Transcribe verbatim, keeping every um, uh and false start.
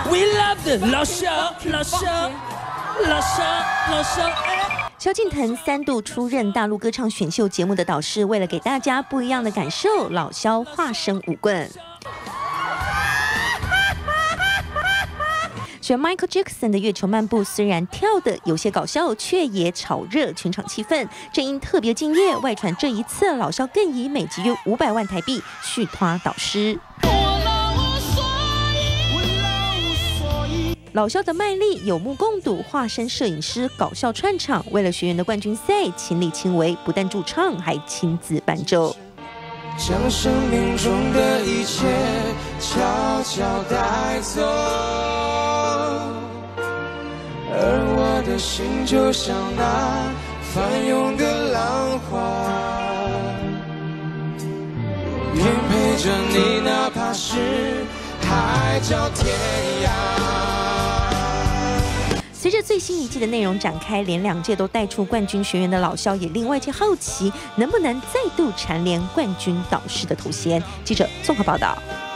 We love the 老肖，老肖，老肖，老肖。哎萧敬腾三度出任大陆歌唱选秀节目的导师，为了给大家不一样的感受，老萧化身舞棍。选 Michael Jackson 的月球漫步，虽然跳得有些搞笑，却也炒热全场气氛。正因特别敬业，外传这一次老萧更以每集约五百万台币续托导师。 老萧的卖力有目共睹，化身摄影师搞笑串场，为了学员的冠军赛亲力亲为，不但驻唱，还亲自伴奏。 将生命中的一切悄悄带走，而我的心就像那翻涌的浪花，愿陪着你，哪怕是海角天涯。 随着最新一季的内容展开，连两届都带出冠军学员的老萧，也令外界好奇，能不能再度蝉联冠军导师的头衔。记者综合报道。